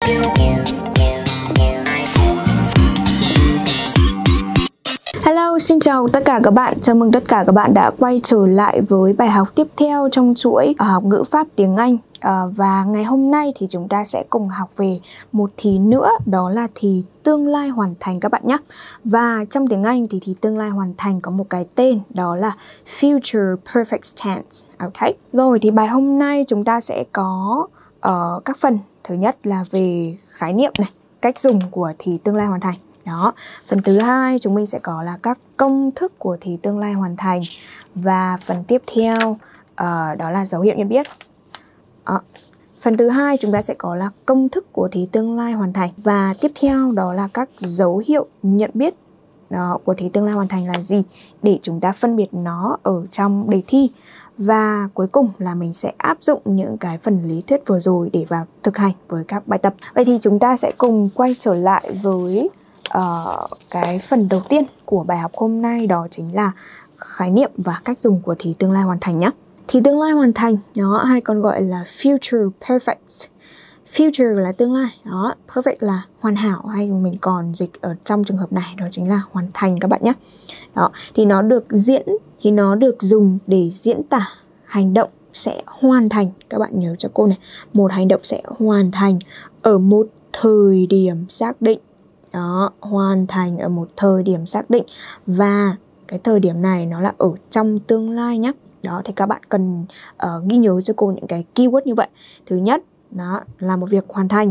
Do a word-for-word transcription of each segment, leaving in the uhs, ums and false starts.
Hello, xin chào tất cả các bạn. Chào mừng tất cả các bạn đã quay trở lại với bài học tiếp theo trong chuỗi học ngữ pháp tiếng Anh. À, và ngày hôm nay thì chúng ta sẽ cùng học về một thì nữa, đó là thì tương lai hoàn thành các bạn nhé. Và trong tiếng Anh thì thì tương lai hoàn thành có một cái tên, đó là Future Perfect Tense. Ok. Rồi thì bài hôm nay chúng ta sẽ có uh, các phần. Thứ nhất là về khái niệm này, cách dùng của thì tương lai hoàn thành. Đó. Phần thứ hai chúng mình sẽ có là các công thức của thì tương lai hoàn thành. Và phần tiếp theo uh, đó là dấu hiệu nhận biết. Đó. Phần thứ hai chúng ta sẽ có là công thức của thì tương lai hoàn thành. Và tiếp theo đó là các dấu hiệu nhận biết đó, của thì tương lai hoàn thành là gì, để chúng ta phân biệt nó ở trong đề thi. Và cuối cùng là mình sẽ áp dụng những cái phần lý thuyết vừa rồi để vào thực hành với các bài tập. Vậy thì chúng ta sẽ cùng quay trở lại với uh, cái phần đầu tiên của bài học hôm nay, đó chính là khái niệm và cách dùng của thì tương lai hoàn thành nhé. Thì tương lai hoàn thành đó, hay còn gọi là future perfect. Future là tương lai, đó, perfect là hoàn hảo, hay mình còn dịch ở trong trường hợp này đó chính là hoàn thành các bạn nhé. Đó, thì nó được diễn thì nó được dùng để diễn tả hành động sẽ hoàn thành. Các bạn nhớ cho cô này, một hành động sẽ hoàn thành ở một thời điểm xác định. Đó, hoàn thành ở một thời điểm xác định, và cái thời điểm này nó là ở trong tương lai nhé. Đó, thì các bạn cần uh, ghi nhớ cho cô những cái keyword như vậy. Thứ nhất, đó là một việc hoàn thành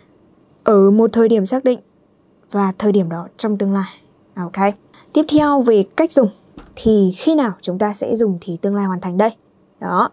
ở một thời điểm xác định và thời điểm đó trong tương lai. Ok. Tiếp theo về cách dùng, thì khi nào chúng ta sẽ dùng thì tương lai hoàn thành đây? Đó.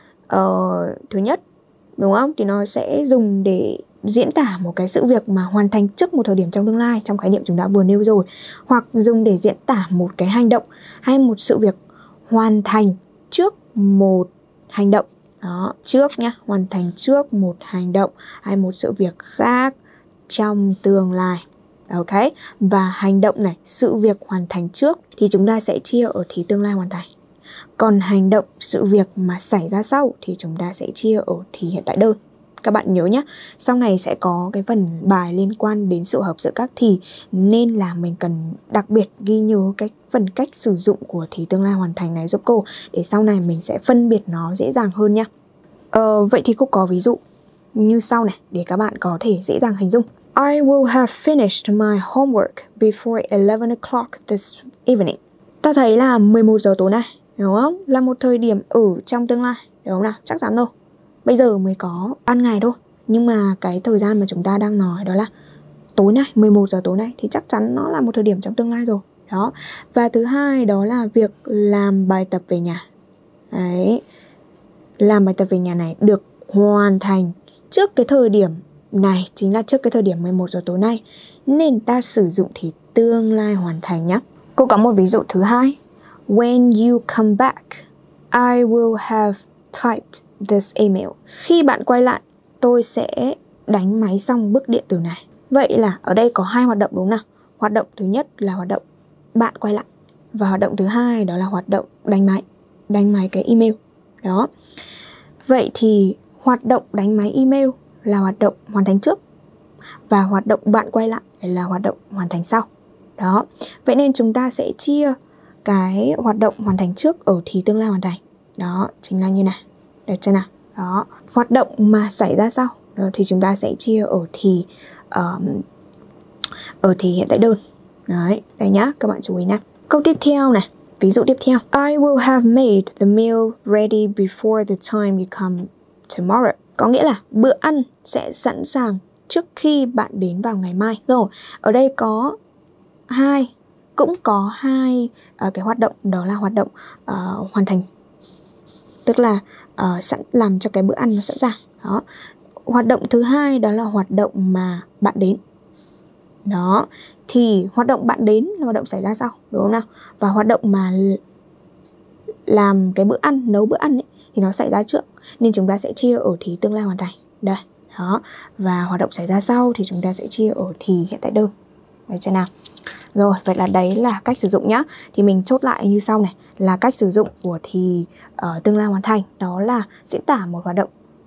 Uh, thứ nhất, đúng không? Thì nó sẽ dùng để diễn tả một cái sự việc mà hoàn thành trước một thời điểm trong tương lai, trong khái niệm chúng đã vừa nêu rồi. Hoặc dùng để diễn tả một cái hành động hay một sự việc hoàn thành trước một hành động. Đó, trước nhá, hoàn thành trước một hành động hay một sự việc khác trong tương lai. Ok, và hành động này, sự việc hoàn thành trước thì chúng ta sẽ chia ở thì tương lai hoàn thành. Còn hành động, sự việc mà xảy ra sau thì chúng ta sẽ chia ở thì hiện tại đơn. Các bạn nhớ nhé, sau này sẽ có cái phần bài liên quan đến sự hợp giữa các thì, nên là mình cần đặc biệt ghi nhớ cái phần cách sử dụng của thì tương lai hoàn thành này giúp cô, để sau này mình sẽ phân biệt nó dễ dàng hơn nhé. Ờ, vậy thì cô có ví dụ như sau này để các bạn có thể dễ dàng hình dung. I will have finished my homework before eleven o'clock this evening. Ta thấy là mười một giờ tối nay, đúng không? Là một thời điểm ở trong tương lai, đúng không nào? Chắc chắn rồi. Bây giờ mới có ban ngày thôi, nhưng mà cái thời gian mà chúng ta đang nói đó là tối nay, mười một giờ tối nay, thì chắc chắn nó là một thời điểm trong tương lai rồi. Đó. Và thứ hai đó là việc làm bài tập về nhà. Đấy. Làm bài tập về nhà này được hoàn thành trước cái thời điểm này, chính là trước cái thời điểm mười một giờ tối nay, nên ta sử dụng thì tương lai hoàn thành nhé. Cô có một ví dụ thứ hai. When you come back, I will have typed this email. Khi bạn quay lại, tôi sẽ đánh máy xong bức điện tử này. Vậy là ở đây có hai hoạt động đúng nào? Hoạt động thứ nhất là hoạt động bạn quay lại, và hoạt động thứ hai đó là hoạt động đánh máy, đánh máy cái email. Đó. Vậy thì hoạt động đánh máy email là hoạt động hoàn thành trước, và hoạt động bạn quay lại là hoạt động hoàn thành sau. Đó. Vậy nên chúng ta sẽ chia cái hoạt động hoàn thành trước ở thì tương lai hoàn thành. Đó, chính là như này. Được chưa nào? Đó. Hoạt động mà xảy ra sau đó, thì chúng ta sẽ chia ở thì um, ở thì hiện tại đơn. Đấy, đây nhá, các bạn chú ý nè. Câu tiếp theo này, ví dụ tiếp theo. I will have made the meal ready before the time you come tomorrow. Có nghĩa là bữa ăn sẽ sẵn sàng trước khi bạn đến vào ngày mai. Rồi, ở đây có hai, cũng có hai uh, cái hoạt động, đó là hoạt động uh, hoàn thành, tức là uh, sẵn làm cho cái bữa ăn nó sẵn sàng. Đó. Hoạt động thứ hai đó là hoạt động mà bạn đến. Đó. Thì hoạt động bạn đến là hoạt động xảy ra sau, đúng không nào? Và hoạt động mà làm cái bữa ăn, nấu bữa ăn ấy, thì nó xảy ra trước, nên chúng ta sẽ chia ở thì tương lai hoàn thành. Đây. Đó. Và hoạt động xảy ra sau thì chúng ta sẽ chia ở thì hiện tại đơn. Đấy chưa nào? Rồi, vậy là đấy là cách sử dụng nhá. Thì mình chốt lại như sau này, là cách sử dụng của thì uh, tương lai hoàn thành, đó là diễn tả một hoạt động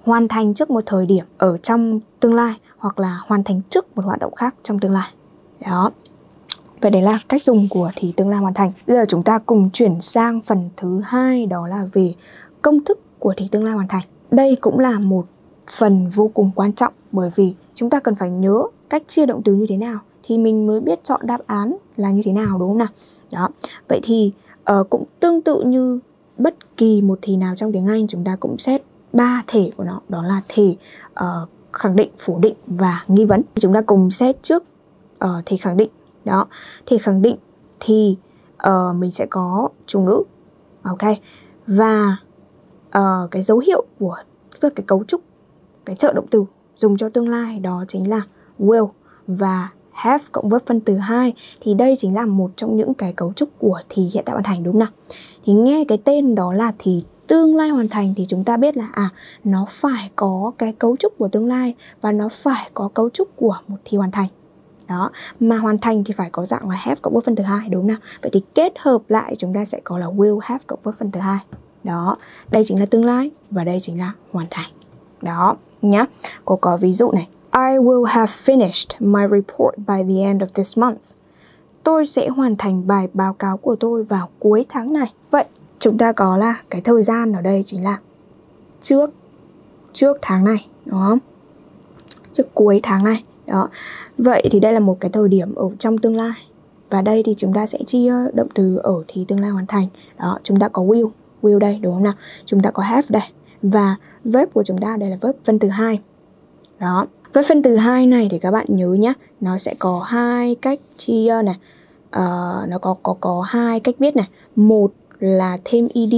hoàn thành trước một thời điểm ở trong tương lai, hoặc là hoàn thành trước một hoạt động khác trong tương lai. Đó. Vậy đấy là cách dùng của thì tương lai hoàn thành. Bây giờ chúng ta cùng chuyển sang phần thứ hai, đó là về công thức của thì tương lai hoàn thành. Đây cũng là một phần vô cùng quan trọng, bởi vì chúng ta cần phải nhớ cách chia động từ như thế nào thì mình mới biết chọn đáp án là như thế nào, đúng không nào? Đó. Vậy thì uh, cũng tương tự như bất kỳ một thì nào trong tiếng Anh, chúng ta cũng xét ba thể của nó, đó là thể uh, khẳng định, phủ định và nghi vấn. Chúng ta cùng xét trước uh, thể khẳng định. Đó, thể khẳng định thì uh, mình sẽ có chủ ngữ, ok, và uh, cái dấu hiệu của tức là cái cấu trúc, cái trợ động từ dùng cho tương lai đó chính là will và have cộng với phân từ hai. Thì đây chính là một trong những cái cấu trúc của thì hiện tại hoàn thành, đúng không nào? Thì nghe cái tên đó là thì tương lai hoàn thành thì chúng ta biết là à nó phải có cái cấu trúc của tương lai và nó phải có cấu trúc của một thì hoàn thành. Đó, mà hoàn thành thì phải có dạng là have cộng với phân từ hai, đúng không nào? Vậy thì kết hợp lại chúng ta sẽ có là will have cộng với phân từ hai. Đó, đây chính là tương lai và đây chính là hoàn thành. Đó, nhá. Cô có ví dụ này. I will have finished my report by the end of this month. Tôi sẽ hoàn thành bài báo cáo của tôi vào cuối tháng này. Vậy chúng ta có là cái thời gian ở đây chính là trước trước tháng này, đúng không? Trước cuối tháng này. Đó. Vậy thì đây là một cái thời điểm ở trong tương lai. Và đây thì chúng ta sẽ chia động từ ở thì tương lai hoàn thành. Đó, chúng ta có will, will đây, đúng không nào? Chúng ta có have đây. Và verb của chúng ta đây là verb phân từ hai. Đó. Với phân từ hai này thì các bạn nhớ nhé, nó sẽ có hai cách chia này. Uh, nó có có có hai cách viết này. Một là thêm ed.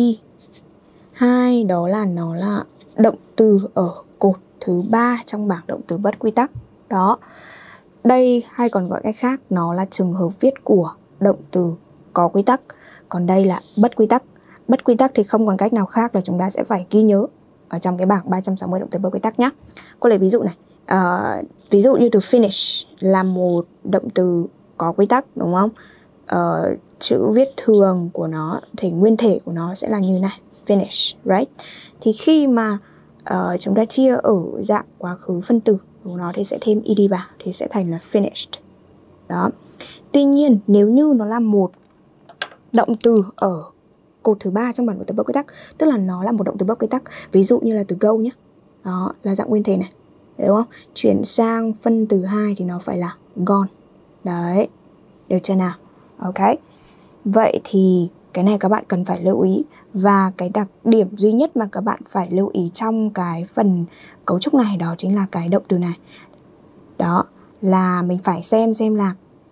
Hai đó là nó là động từ ở cột thứ ba trong bảng động từ bất quy tắc. Đó. Đây hay còn gọi cách khác, nó là trường hợp viết của động từ có quy tắc. Còn đây là bất quy tắc. Bất quy tắc thì không còn cách nào khác là chúng ta sẽ phải ghi nhớ ở trong cái bảng ba trăm sáu mươi động từ bất quy tắc nhé. Cô lấy ví dụ này. Uh, ví dụ như từ finish là một động từ có quy tắc, đúng không? Uh, chữ viết thường của nó, thể nguyên thể của nó sẽ là như này, finish, right? Thì khi mà uh, chúng ta chia ở dạng quá khứ phân tử của nó thì sẽ thêm ed vào thì sẽ thành là finished. Đó. Tuy nhiên nếu như nó là một động từ ở cột thứ ba trong bảng động từ bất quy tắc, tức là nó là một động từ bất quy tắc, ví dụ như là từ go nhé. Đó là dạng nguyên thể này. Đúng không? Chuyển sang phân từ hai thì nó phải là gone. Đấy. Được chưa nào? Ok. Vậy thì cái này các bạn cần phải lưu ý. Và cái đặc điểm duy nhất mà các bạn phải lưu ý trong cái phần cấu trúc này đó chính là cái động từ này. Đó. Là mình phải xem xem là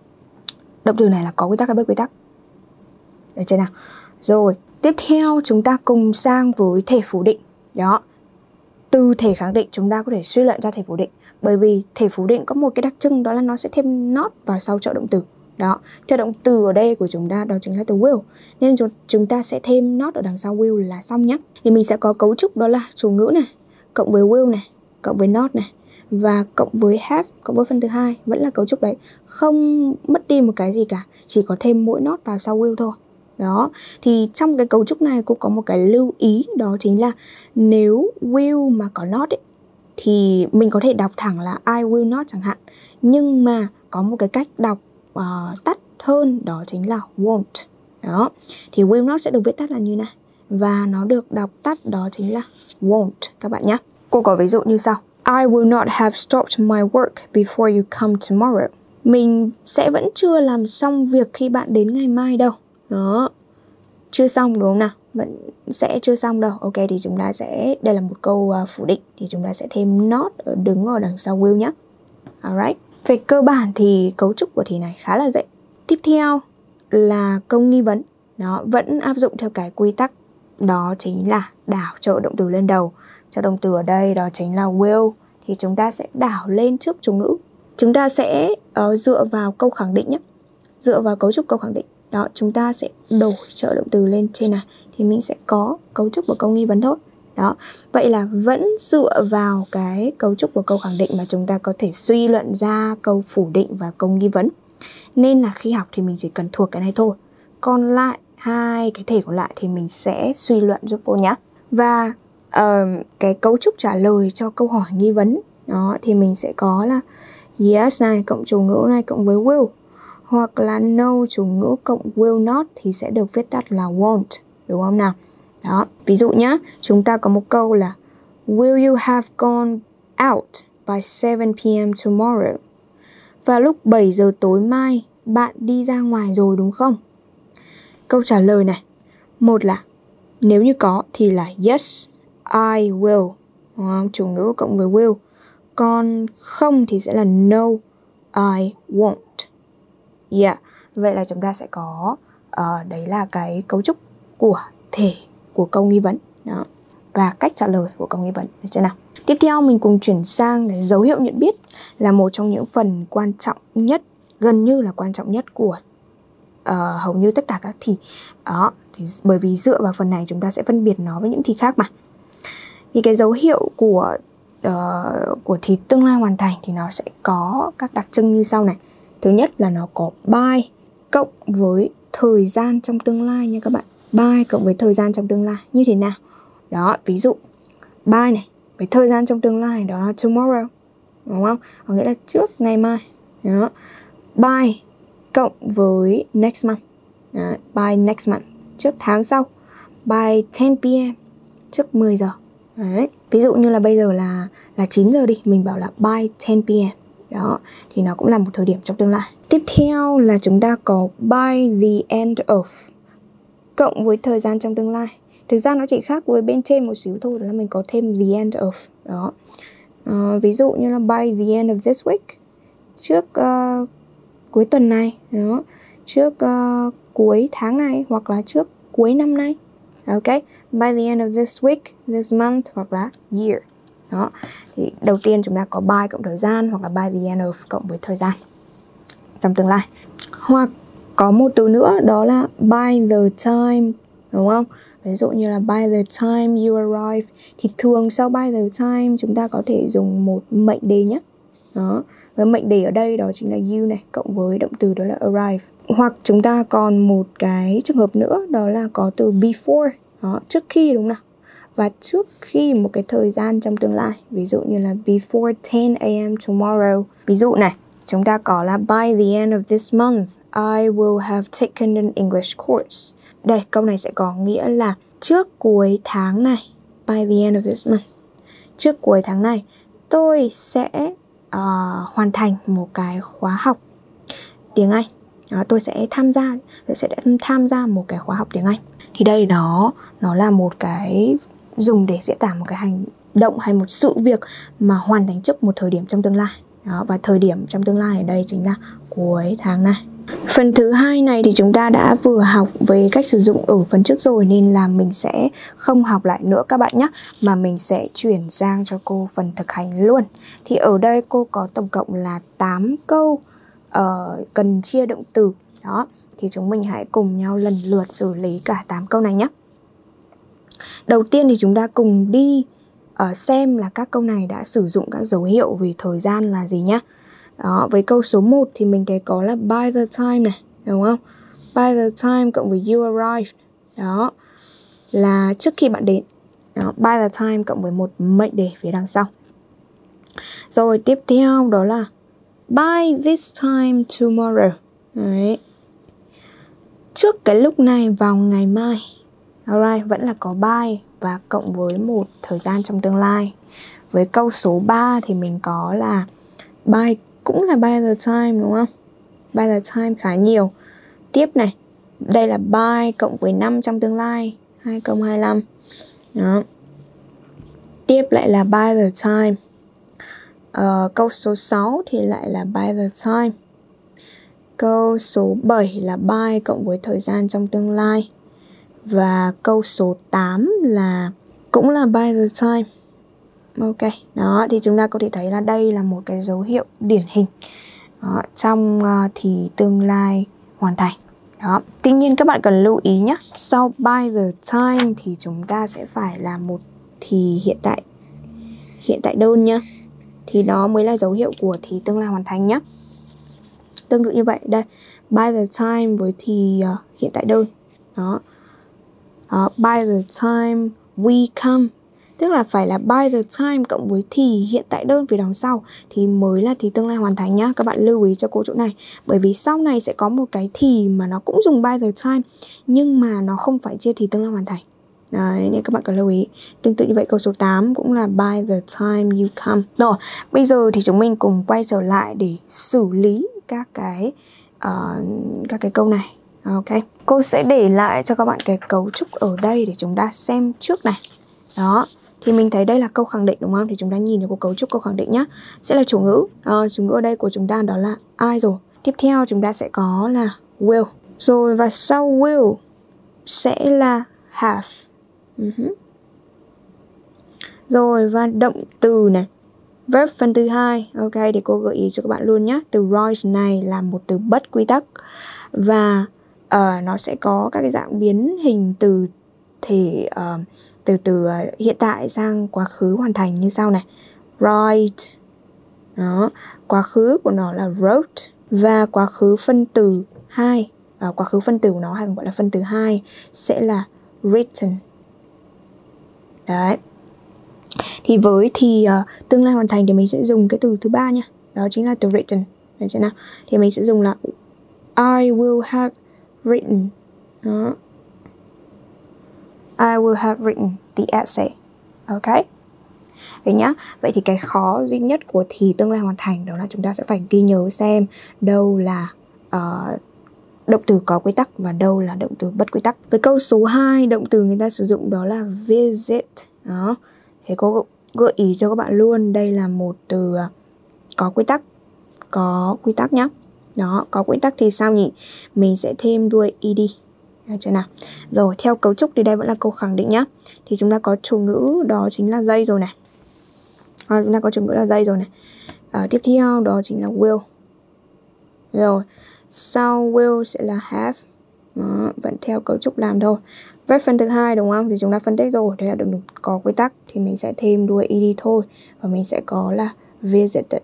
động từ này là có quy tắc hay bất quy tắc. Được chưa nào? Rồi. Tiếp theo chúng ta cùng sang với thể phủ định. Đó. Từ thể khẳng định chúng ta có thể suy luận ra thể phủ định. Bởi vì thể phủ định có một cái đặc trưng đó là nó sẽ thêm not vào sau trợ động từ. Đó, trợ động từ ở đây của chúng ta đó chính là từ will. Nên chúng ta sẽ thêm not ở đằng sau will là xong nhé. Thì mình sẽ có cấu trúc đó là chủ ngữ này, cộng với will này, cộng với not này, và cộng với have, cộng với phân từ hai. Vẫn là cấu trúc đấy. Không mất đi một cái gì cả, chỉ có thêm mỗi not vào sau will thôi. Đó, thì trong cái cấu trúc này cũng có một cái lưu ý, đó chính là nếu will mà có not ấy, thì mình có thể đọc thẳng là I will not chẳng hạn. Nhưng mà có một cái cách đọc uh, tắt hơn, đó chính là won't. Đó, thì will not sẽ được viết tắt là như này. Và nó được đọc tắt đó chính là won't các bạn nhé. Cô có ví dụ như sau. I will not have stopped my work before you come tomorrow. Mình sẽ vẫn chưa làm xong việc khi bạn đến ngày mai đâu. Đó, chưa xong đúng không nào? Vẫn sẽ chưa xong đâu. Ok, thì chúng ta sẽ, đây là một câu uh, phủ định, thì chúng ta sẽ thêm not ở đứng ở đằng sau will nhé. Alright. Về cơ bản thì cấu trúc của thì này khá là dễ. Tiếp theo là câu nghi vấn. Nó vẫn áp dụng theo cái quy tắc, đó chính là đảo trợ động từ lên đầu. Trợ động từ ở đây đó chính là will, thì chúng ta sẽ đảo lên trước chủ ngữ. Chúng ta sẽ uh, dựa vào câu khẳng định nhé. Dựa vào cấu trúc câu khẳng định. Đó, chúng ta sẽ đổi trợ động từ lên trên này thì mình sẽ có cấu trúc của câu nghi vấn thôi. Đó, vậy là vẫn dựa vào cái cấu trúc của câu khẳng định mà chúng ta có thể suy luận ra câu phủ định và câu nghi vấn. Nên là khi học thì mình chỉ cần thuộc cái này thôi. Còn lại hai cái thể còn lại thì mình sẽ suy luận giúp cô nhé. Và uh, cái cấu trúc trả lời cho câu hỏi nghi vấn. Đó, thì mình sẽ có là yes này cộng chủ ngữ này cộng với will, hoặc là no chủ ngữ cộng will not thì sẽ được viết tắt là won't, đúng không nào? Đó, ví dụ nhá, chúng ta có một câu là will you have gone out by seven p.m. tomorrow? Vào lúc bảy giờ tối mai bạn đi ra ngoài rồi đúng không? Câu trả lời này, một là nếu như có thì là yes, I will, đúng không? Chủ ngữ cộng với will. Còn không thì sẽ là no, I won't. Yeah, vậy là chúng ta sẽ có uh, đấy là cái cấu trúc của thể của câu nghi vấn. Đó. Và cách trả lời của câu nghi vấn, được chưa nào? Tiếp theo mình cùng chuyển sang cái dấu hiệu nhận biết, là một trong những phần quan trọng nhất, gần như là quan trọng nhất của uh, hầu như tất cả các thì. Đó, thì bởi vì dựa vào phần này chúng ta sẽ phân biệt nó với những thì khác mà. Thì cái dấu hiệu của uh, của thì tương lai hoàn thành thì nó sẽ có các đặc trưng như sau này. Thứ nhất là nó có by cộng với thời gian trong tương lai nha các bạn. By cộng với thời gian trong tương lai như thế nào? Đó, ví dụ by này với thời gian trong tương lai đó là tomorrow, đúng không? Có nghĩa là trước ngày mai. Đó. By cộng với next month. Đó, by next month, trước tháng sau. By ten p.m. trước mười giờ. Đấy. Ví dụ như là bây giờ là là chín giờ đi, mình bảo là by ten p.m. Đó, thì nó cũng là một thời điểm trong tương lai. Tiếp theo là chúng ta có by the end of cộng với thời gian trong tương lai. Thực ra nó chỉ khác với bên trên một xíu thôi, đó là mình có thêm the end of. Đó. Uh, ví dụ như là by the end of this week, trước uh, cuối tuần này, đó, trước uh, cuối tháng này, hoặc là trước cuối năm nay. Ok, by the end of this week, this month, hoặc là year. Đó, thì đầu tiên chúng ta có by cộng thời gian, hoặc là by the end of cộng với thời gian trong tương lai. Hoặc có một từ nữa đó là by the time, đúng không? Ví dụ như là by the time you arrive, thì thường sau by the time chúng ta có thể dùng một mệnh đề nhé. Đó, và mệnh đề ở đây đó chính là you này, cộng với động từ đó là arrive. Hoặc chúng ta còn một cái trường hợp nữa đó là có từ before, đó, trước khi, đúng nào? Và trước khi một cái thời gian trong tương lai. Ví dụ như là before ten a.m. tomorrow. Ví dụ này, chúng ta có là by the end of this month, I will have taken an English course. Đây, câu này sẽ có nghĩa là trước cuối tháng này, by the end of this month, trước cuối tháng này, tôi sẽ uh, hoàn thành một cái khóa học tiếng Anh. Đó, tôi sẽ tham gia, tôi sẽ tham gia một cái khóa học tiếng Anh. Thì đây đó, nó là một cái dùng để diễn tả một cái hành động hay một sự việc mà hoàn thành trước một thời điểm trong tương lai. Đó, và thời điểm trong tương lai ở đây chính là cuối tháng này. Phần thứ hai này thì chúng ta đã vừa học về cách sử dụng ở phần trước rồi, nên là mình sẽ không học lại nữa các bạn nhé, mà mình sẽ chuyển sang cho cô phần thực hành luôn. Thì ở đây cô có tổng cộng là tám câu uh, cần chia động từ. Đó, thì chúng mình hãy cùng nhau lần lượt xử lý cả tám câu này nhé. Đầu tiên thì chúng ta cùng đi uh, xem là các câu này đã sử dụng các dấu hiệu về thời gian là gì nhé. Đó, với câu số một thì mình thấy có là by the time này, đúng không? By the time cộng với you arrived. Đó, là trước khi bạn đến. Đó, by the time cộng với một mệnh đề phía đằng sau. Rồi tiếp theo đó là by this time tomorrow. Đấy. Trước cái lúc này vào ngày mai. Alright, vẫn là có by và cộng với một thời gian trong tương lai. Với câu số ba thì mình có là by, cũng là by the time, đúng không? By the time khá nhiều. Tiếp này, đây là by cộng với năm trong tương lai, hai không hai lăm. Đó. Tiếp lại là by the time. uh, Câu số sáu thì lại là by the time. Câu số bảy là by cộng với thời gian trong tương lai. Và câu số tám là cũng là by the time. Ok, đó thì chúng ta có thể thấy là đây là một cái dấu hiệu điển hình đó, trong uh, thì tương lai hoàn thành. Đó. Tuy nhiên các bạn cần lưu ý nhé, sau by the time thì chúng ta sẽ phải làm một thì hiện tại hiện tại đơn nhá. Thì đó mới là dấu hiệu của thì tương lai hoàn thành nhé. Tương tự như vậy, đây, by the time với thì uh, hiện tại đơn. Đó. Uh, by the time we come Tức là phải là by the time cộng với thì hiện tại đơn phía đằng sau thì mới là thì tương lai hoàn thành nhá. Các bạn lưu ý cho cô chỗ này. Bởi vì sau này sẽ có một cái thì mà nó cũng dùng by the time, nhưng mà nó không phải chia thì tương lai hoàn thành. Đấy, nên các bạn cần lưu ý. Tương tự như vậy câu số tám cũng là by the time you come. Rồi, bây giờ thì chúng mình cùng quay trở lại để xử lý các cái uh, các cái câu này. Ok, cô sẽ để lại cho các bạn cái cấu trúc ở đây để chúng ta xem trước này. Đó, thì mình thấy đây là câu khẳng định đúng không? Thì chúng ta nhìn được cấu trúc câu khẳng định nhá. Sẽ là chủ ngữ. À, chủ ngữ ở đây của chúng ta đó là I rồi. Tiếp theo chúng ta sẽ có là will. Rồi và sau will sẽ là have. Uh-huh. Rồi và động từ này. Verb phần thứ hai. Ok, để cô gợi ý cho các bạn luôn nhé. Từ rise này là một từ bất quy tắc. Và uh, nó sẽ có các cái dạng biến hình từ thể uh, từ từ uh, hiện tại sang quá khứ hoàn thành như sau này. Write. Đó, quá khứ của nó là wrote. Và quá khứ phân từ hai, uh, quá khứ phân từ của nó hay còn gọi là phân từ hai sẽ là written. Đấy. Thì với thì uh, tương lai hoàn thành thì mình sẽ dùng cái từ thứ ba nha. Đó chính là từ written. Đấy chưa nào? Thì mình sẽ dùng là I will have written. Đó. I will have written the essay. Ok. Đấy nhá. Vậy thì cái khó duy nhất của thì tương lai hoàn thành đó là chúng ta sẽ phải ghi nhớ xem đâu là uh, động từ có quy tắc và đâu là động từ bất quy tắc. Với câu số hai, động từ người ta sử dụng đó là visit. Đó. Thế cô gợi ý cho các bạn luôn, đây là một từ uh, có quy tắc. Có quy tắc nhá. Đó, có quy tắc thì sao nhỉ? Mình sẽ thêm đuôi ed. Được chưa nào? Rồi, theo cấu trúc thì đây vẫn là câu khẳng định nhá. Thì chúng ta có chủ ngữ đó chính là they rồi này. À, chúng ta có chủ ngữ là they rồi này. À, tiếp theo đó chính là will. Rồi, sau will sẽ là have. Đó, vẫn theo cấu trúc làm thôi. Verb phần thứ hai đúng không? Thì chúng ta phân tích rồi, đây là động từ có quy tắc thì mình sẽ thêm đuôi ed thôi và mình sẽ có là visited.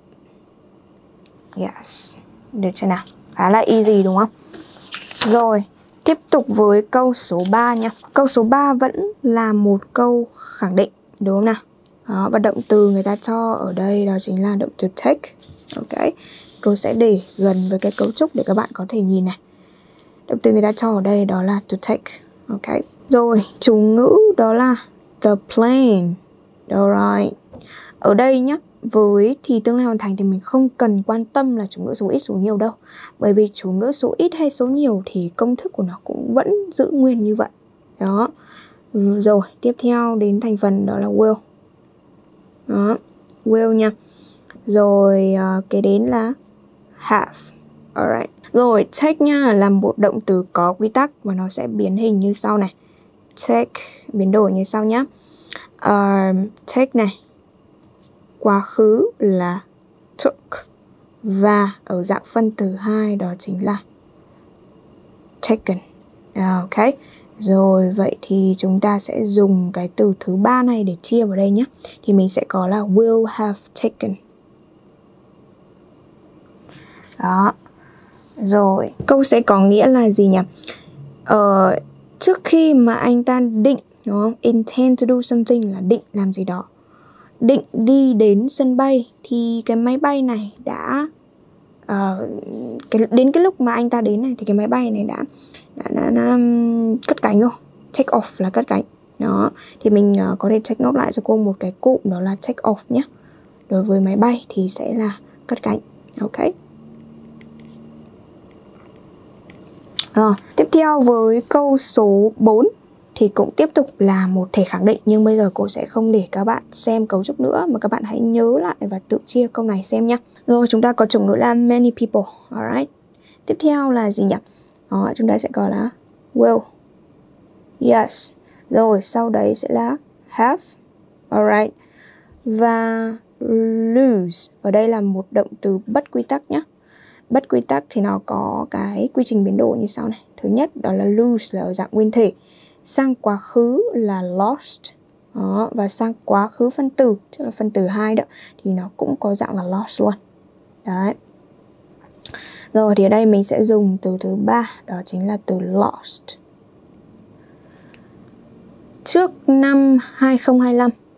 Yes. Được chưa nào? Khá là easy đúng không? Rồi, tiếp tục với câu số ba nha. Câu số ba vẫn là một câu khẳng định, đúng không nào? Đó, và động từ người ta cho ở đây đó chính là động từ take. Ok. Cô sẽ để gần với cái cấu trúc để các bạn có thể nhìn này. Động từ người ta cho ở đây đó là to take. Ok. Rồi, chủ ngữ đó là the plane. Alright. Ở đây nhá, với thì tương lai hoàn thành thì mình không cần quan tâm là chủ ngữ số ít số nhiều đâu. Bởi vì chủ ngữ số ít hay số nhiều thì công thức của nó cũng vẫn giữ nguyên như vậy. Đó. Rồi, tiếp theo đến thành phần đó là will. Đó, will nha. Rồi, uh, kế đến là have. Alright. Rồi, take nha là một động từ có quy tắc và nó sẽ biến hình như sau này. Take, biến đổi như sau nhá. Uh, take này. Quá khứ là took. Và ở dạng phân từ hai đó chính là taken. Ok. Rồi, vậy thì chúng ta sẽ dùng cái từ thứ ba này để chia vào đây nhé. Thì mình sẽ có là will have taken. Đó. Rồi, câu sẽ có nghĩa là gì nhỉ? Ờ, trước khi mà anh ta định, đúng không? Intend to do something là định làm gì đó. Định đi đến sân bay thì cái máy bay này đã uh, cái, đến cái lúc mà anh ta đến này thì cái máy bay này đã đã, đã, đã um, cất cánh rồi. Take off là cất cánh. Đó, thì mình uh, có thể take note lại cho cô một cái cụm đó là take off nhé. Đối với máy bay thì sẽ là cất cánh. Ok. À, tiếp theo với câu số bốn thì cũng tiếp tục là một thể khẳng định, nhưng bây giờ cô sẽ không để các bạn xem cấu trúc nữa mà các bạn hãy nhớ lại và tự chia câu này xem nhé. Rồi, chúng ta có chủ ngữ là many people. Alright. Tiếp theo là gì nhỉ? Đó, chúng ta sẽ có là will. Yes. Rồi, sau đấy sẽ là have. Alright. Và lose. Ở đây là một động từ bất quy tắc nhé. Bất quy tắc thì nó có cái quy trình biến đổi như sau này. Thứ nhất đó là lose là ở dạng nguyên thể. Sang quá khứ là lost. Đó, và sang quá khứ phân từ, tức là phân từ hai đó, thì nó cũng có dạng là lost luôn. Đấy. Rồi thì ở đây mình sẽ dùng từ thứ ba, đó chính là từ lost. Trước năm hai không hai lăm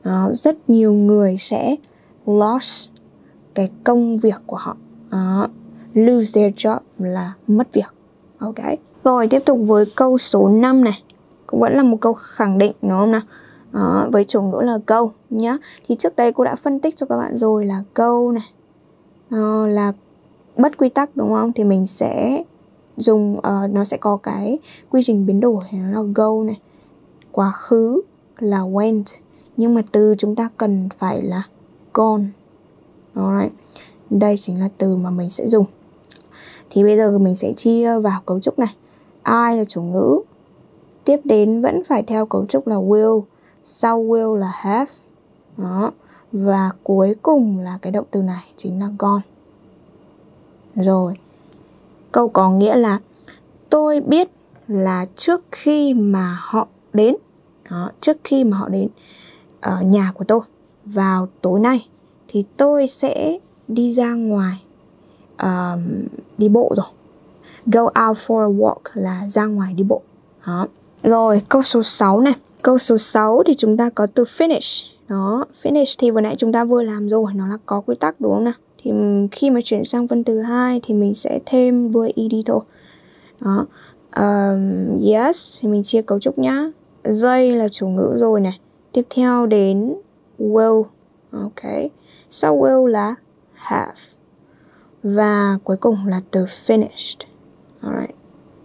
Đó, rất nhiều người sẽ lost cái công việc của họ. Đó, lose their job là mất việc. Ok. Rồi tiếp tục với câu số năm này. Cũng vẫn là một câu khẳng định đúng không nào? Đó, với chủ ngữ là go nhá. Thì trước đây cô đã phân tích cho các bạn rồi là go này Đó, là bất quy tắc đúng không? Thì mình sẽ dùng uh, nó sẽ có cái quy trình biến đổi, nó là go này. Quá khứ là went, nhưng mà từ chúng ta cần phải là gone. Alright. Đây chính là từ mà mình sẽ dùng. Thì bây giờ mình sẽ chia vào cấu trúc này. I là chủ ngữ, tiếp đến vẫn phải theo cấu trúc là will, sau will là have. Đó. Và cuối cùng là cái động từ này chính là gone. Rồi. Câu có nghĩa là tôi biết là trước khi mà họ đến, đó, trước khi mà họ đến ở nhà của tôi vào tối nay thì tôi sẽ đi ra ngoài uh, đi bộ rồi. Go out for a walk là ra ngoài đi bộ. Đó. Rồi câu số sáu này. Câu số sáu thì chúng ta có từ finish. Đó, finish thì vừa nãy chúng ta vừa làm rồi, nó là có quy tắc đúng không nào? Thì khi mà chuyển sang phân từ hai thì mình sẽ thêm đuôi ed thôi. Đó. Um, yes thì mình chia cấu trúc nhá. They là chủ ngữ rồi này. Tiếp theo đến will. Ok. Sau will là have. Và cuối cùng là từ finished. Alright.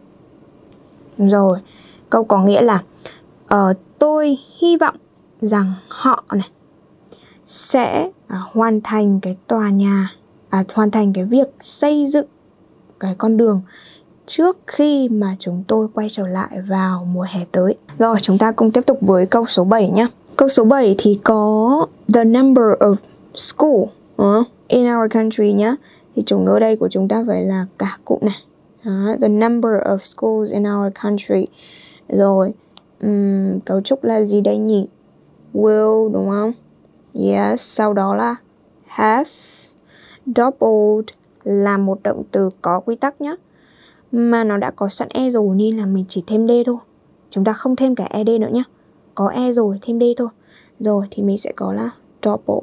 Rồi. Câu có nghĩa là uh, tôi hy vọng rằng họ này sẽ uh, hoàn thành cái tòa nhà, à, hoàn thành cái việc xây dựng cái con đường trước khi mà chúng tôi quay trở lại vào mùa hè tới. Rồi chúng ta cùng tiếp tục với câu số bảy nhé. Câu số bảy thì có the number of school uh, in our country nhé. Thì chủ ngữ đây của chúng ta phải là cả cụm này. Uh, the number of schools in our country. Rồi um, cấu trúc là gì đây nhỉ? Will đúng không? Yes, sau đó là have. Doubled là một động từ có quy tắc nhé, mà nó đã có sẵn e rồi nên là mình chỉ thêm d thôi. Chúng ta không thêm cả ed nữa nhé. Có e rồi thêm d thôi. Rồi thì mình sẽ có là double.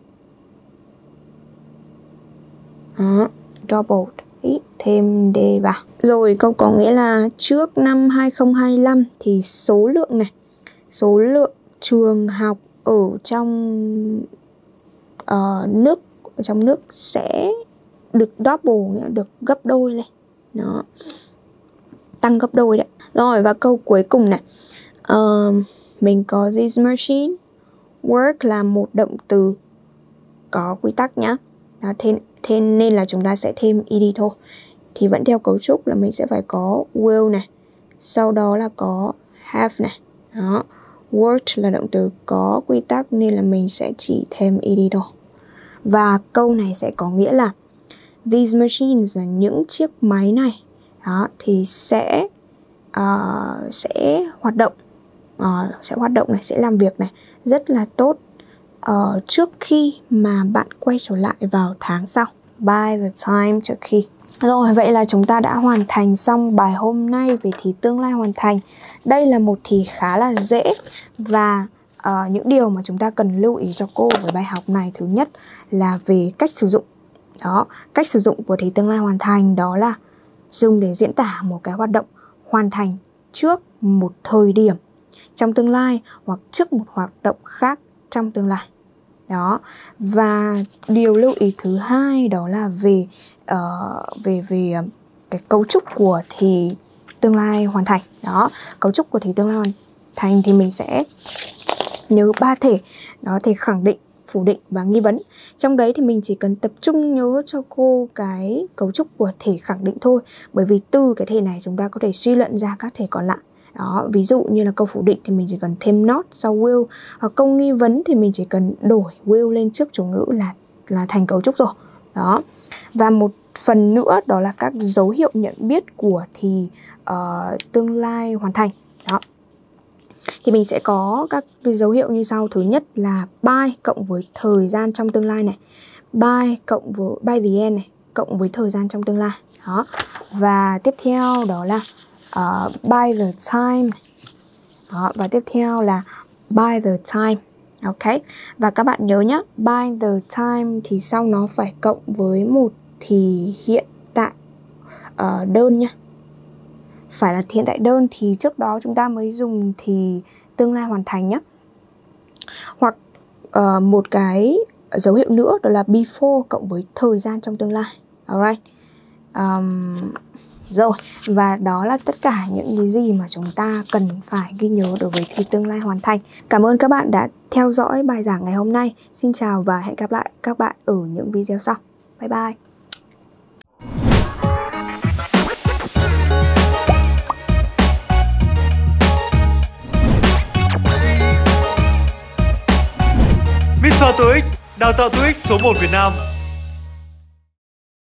Đó, doubled. Ý, thêm d vào. Rồi câu có nghĩa là trước năm hai không hai lăm thì số lượng này, số lượng trường học ở trong uh, nước ở trong nước sẽ được double, nghĩa được gấp đôi lên. Đó, tăng gấp đôi đấy. Rồi và câu cuối cùng này, uh, mình có this machine. Work là một động từ có quy tắc nhá. Đó, thế, thế nên là chúng ta sẽ thêm ed thôi. Thì vẫn theo cấu trúc là mình sẽ phải có will này, sau đó là có have này. Đó, worked là động từ có quy tắc nên là mình sẽ chỉ thêm ed thôi. Và câu này sẽ có nghĩa là these machines là những chiếc máy này. Đó, thì sẽ uh, sẽ hoạt động uh, sẽ hoạt động này, sẽ làm việc này rất là tốt uh, trước khi mà bạn quay trở lại vào tháng sau. By the time, trước khi. Rồi, vậy là chúng ta đã hoàn thành xong bài hôm nay về thì tương lai hoàn thành. Đây là một thì khá là dễ. Và uh, những điều mà chúng ta cần lưu ý cho cô với bài học này, thứ nhất là về cách sử dụng. Đó, cách sử dụng của thì tương lai hoàn thành đó là dùng để diễn tả một cái hoạt động hoàn thành trước một thời điểm trong tương lai hoặc trước một hoạt động khác trong tương lai. Đó, và điều lưu ý thứ hai đó là về uh, về về cái cấu trúc của thì tương lai hoàn thành. Đó, cấu trúc của thì tương lai hoàn thành thì mình sẽ nhớ ba thể. Đó, thể khẳng định, phủ định và nghi vấn. Trong đấy thì mình chỉ cần tập trung nhớ cho cô cái cấu trúc của thể khẳng định thôi. Bởi vì từ cái thể này chúng ta có thể suy luận ra các thể còn lại. Đó, ví dụ như là câu phủ định thì mình chỉ cần thêm not sau will. Hoặc câu nghi vấn thì mình chỉ cần đổi will lên trước chủ ngữ là là thành cấu trúc rồi. Đó. Và một phần nữa đó là các dấu hiệu nhận biết của thì uh, tương lai hoàn thành. Đó. Thì mình sẽ có các cái dấu hiệu như sau. Thứ nhất là by cộng với thời gian trong tương lai này. By cộng với by the end này, cộng với thời gian trong tương lai. Đó. Và tiếp theo đó là uh, by the time. Đó. Và tiếp theo là by the time. Ok, và các bạn nhớ nhé, by the time thì sau nó phải cộng với một thì hiện tại uh, đơn nhá. Phải là hiện tại đơn thì trước đó chúng ta mới dùng thì tương lai hoàn thành nhé. Hoặc uh, một cái dấu hiệu nữa đó là before cộng với thời gian trong tương lai. Alright. Um, rồi, và đó là tất cả những cái gì mà chúng ta cần phải ghi nhớ đối với thì tương lai hoàn thành. Cảm ơn các bạn đã theo dõi bài giảng ngày hôm nay. Xin chào và hẹn gặp lại các bạn ở những video sau. Bye bye. mít xê tê ô ích, đào tạo tô ích số một Việt Nam.